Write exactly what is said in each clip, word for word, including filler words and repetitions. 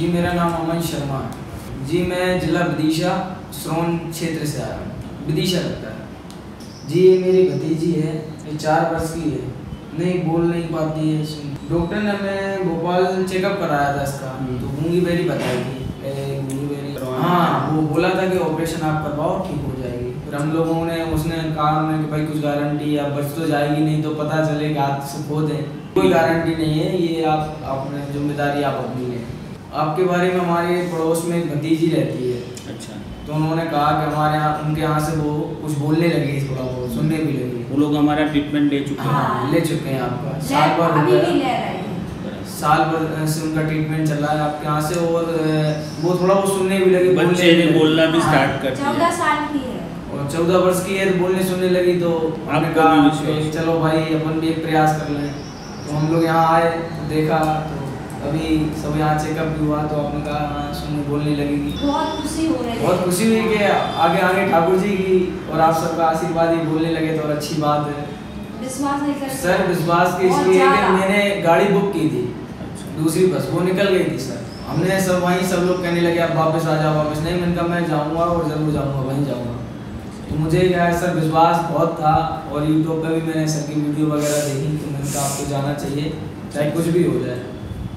जी मेरा नाम अमन शर्मा है जी। मैं जिला विदिशा श्रोन क्षेत्र से आया हूँ। विदिशा लगता है जी। ये मेरी भतीजी है, ये चार वर्ष की है, नहीं बोल नहीं पाती है। डॉक्टर ने हमें भोपाल चेकअप कराया था इसका, तो गूंगी बेरी बताई थी। गूंगी बेरी हाँ, वो बोला था कि ऑपरेशन आप करवाओ ठीक हो जाएगी। फिर हम लोगों ने उसने कहा हमें कि भाई कुछ गारंटी है, बच तो जाएगी नहीं तो पता चलेगा हाथ से खो दें, कोई गारंटी नहीं है। ये आप अपने जिम्मेदारी आप अपनी है। आपके बारे में हमारे पड़ोस में एक भतीजी रहती है। अच्छा। तो उन्होंने कहा कि हमारे यहाँ उनके यहाँ से वो कुछ बोलने लगी, थोड़ा बहुत सुनने भी लगी। वो लोग हमारा ट्रीटमेंट ले चुके हैं। हाँ, ले चुके हैं आपका। साल भर हो गया, साल भर से उनका ट्रीटमेंट चल रहा है आपके यहाँ से। और वो थोड़ा वो सुनने भी लगी, बच्चे ने बोलना भी स्टार्ट कर दिया। चौदह साल की है और चौदह वर्ष की है, बोलने सुनने लगी। तो आपने कहा चलो भाई अपन भी एक प्रयास कर लें। तो हम लोग यहाँ आए तो देखा, तो अभी सब यहाँ चेकअप भी हुआ। तो आपने कहा सुनने बोलने लगेगी। बहुत खुशी हो रही है, बहुत खुशी हुई कि आगे आगे ठाकुर जी की और आप सबका आशीर्वाद ही बोलने लगे तो और अच्छी बात है। विश्वास नहीं कर सर विश्वास की इसलिए कि मैंने गाड़ी बुक की थी, दूसरी बस वो निकल गई थी सर। हमने सब वहीं सब लोग कहने लगे आप वापस आ जाओ वापस। नहीं, मैंने कहा मैं जाऊँगा और ज़रूर जाऊँगा, वहीं जाऊँगा। तो मुझे क्या है सर विश्वास बहुत था। और यूट्यूब पे भी मैंने सर की वीडियो वगैरह देखी, तो मैंने कहा आपको जाना चाहिए चाहे कुछ भी हो जाए।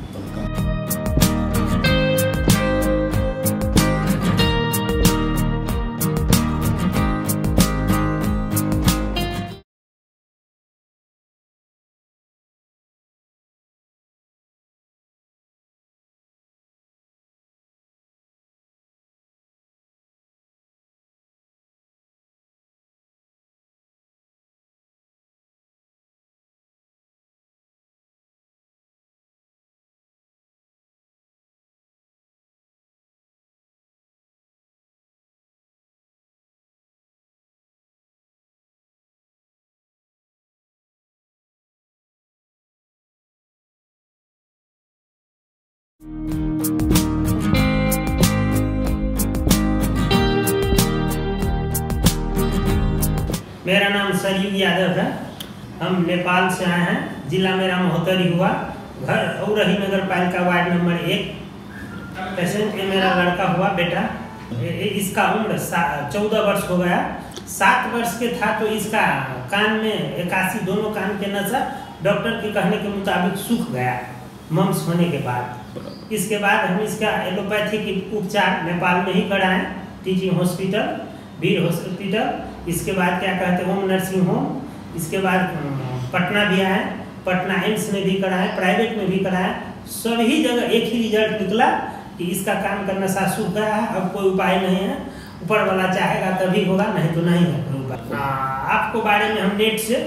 मेरा नाम सरयुग यादव है। हम नेपाल से आए हैं। जिला मेरा महोत्तरी हुआ, घर औरही नगर पालिका वार्ड नंबर एक। पेशेंट में मेरा लड़का हुआ बेटा। इसका उम्र चौदह वर्ष हो गया। सात वर्ष के था तो इसका कान में इक्यासी दोनों कान के नसा डॉक्टर के कहने के मुताबिक सूख गया मम्स होने के बाद। इसके बाद हम इसका एलोपैथिक उपचार नेपाल में ही कराएं, टीचिंग हॉस्पिटल, वीर हॉस्पिटल। इसके बाद क्या कहते हैं होम नर्सिंग होम। इसके बाद पटना भी आए, पटना एम्स में भी कराए, प्राइवेट में भी कराए। सभी जगह एक ही रिजल्ट निकला कि इसका कान का नशा सूख गया है, अब कोई उपाय नहीं है। ऊपर वाला चाहेगा तभी होगा, नहीं तो नहीं है कोई उपाय। आपको बारे में हम नेट से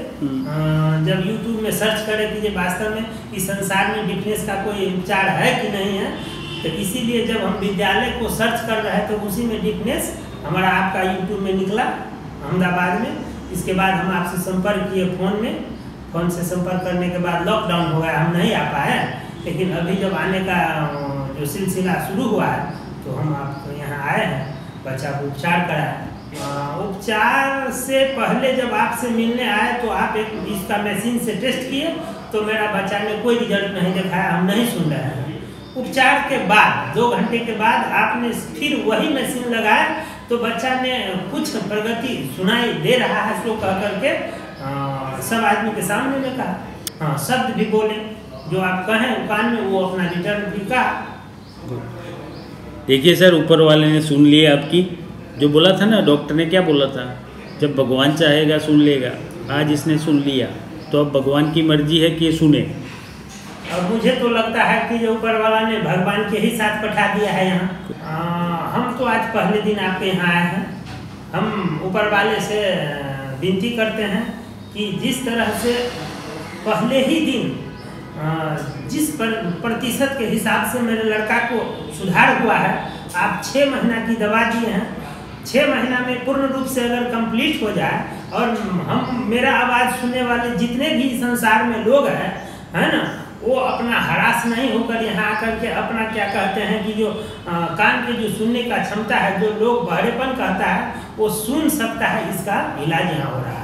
जब यूट्यूब में सर्च करें कि वास्तव में इस संसार में डिफनेस का कोई उपचार है कि नहीं है, तो इसीलिए जब हम विद्यालय को सर्च कर रहे हैं तो उसी में डिफनेस हमारा आपका यूट्यूब में निकला अहमदाबाद में। इसके बाद हम आपसे संपर्क किए फ़ोन में। फ़ोन से संपर्क करने के बाद लॉकडाउन हो गया, हम नहीं आ पाए। लेकिन अभी जब आने का जो सिलसिला शुरू हुआ है तो हम आपको यहाँ आए हैं, बच्चा को उपचार कराए। उपचार से पहले जब आपसे मिलने आए तो आप एक इसका मशीन से टेस्ट किए तो मेरा बच्चा ने कोई रिजल्ट नहीं दिखाया, हम नहीं सुन रहे हैं। उपचार के बाद दो घंटे के बाद आपने फिर वही मशीन लगाया तो बच्चा ने कुछ प्रगति सुनाई दे रहा है, इसको कह करके सब आदमी के सामने में कहा। हाँ, शब्द भी बोले जो आप कहें कान में, वो अपना रिटर्न भी कहा। देखिए सर, ऊपर वाले ने सुन लिया आपकी। जो बोला था ना डॉक्टर ने, क्या बोला था, जब भगवान चाहेगा सुन लेगा। आज इसने सुन लिया तो अब भगवान की मर्जी है कि ये सुने। और मुझे तो लगता है कि जो ऊपर वाला ने भगवान के ही साथ पठा दिया है यहाँ। हम तो आज पहले दिन आपके यहाँ आए हैं। हम ऊपर वाले से विनती करते हैं कि जिस तरह से पहले ही दिन जिस प्रतिशत के हिसाब से मेरे लड़का को सुधार हुआ है, आप छः महीना की दवा दिए हैं। छः महीना में पूर्ण रूप से अगर कंप्लीट हो जाए और हम मेरा आवाज़ सुनने वाले जितने भी संसार में लोग हैं, है ना, वो अपना हरास नहीं होकर यहाँ आकर के अपना क्या कहते हैं कि जो आ, कान के जो सुनने का क्षमता है, जो लोग बहरेपन कहता है, वो सुन सकता है। इसका इलाज यहाँ हो रहा है।